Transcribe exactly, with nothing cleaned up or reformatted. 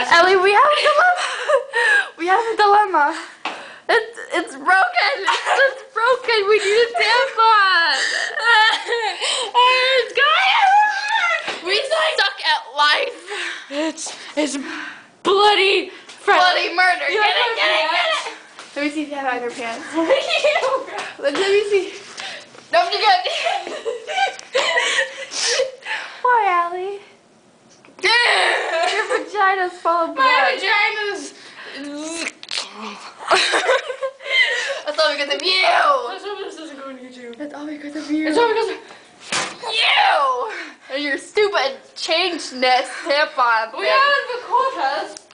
That's Ellie, we have a dilemma. We have a dilemma. It's it's broken. It's, it's broken. We need a tampon. It's going. We suck at life. It's it's bloody Bloody murder. You Get have it, get it, get pants? it. Let me see if you have underpants. Ew. Let, let me see. Don't be good. Why, Allie? Your vagina's full of blood. My vagina's. That's all because of you. Let's hope this doesn't go on YouTube. That's all because of you. It's all because of you. And your stupid changedness tampon. we thing. have the quotas.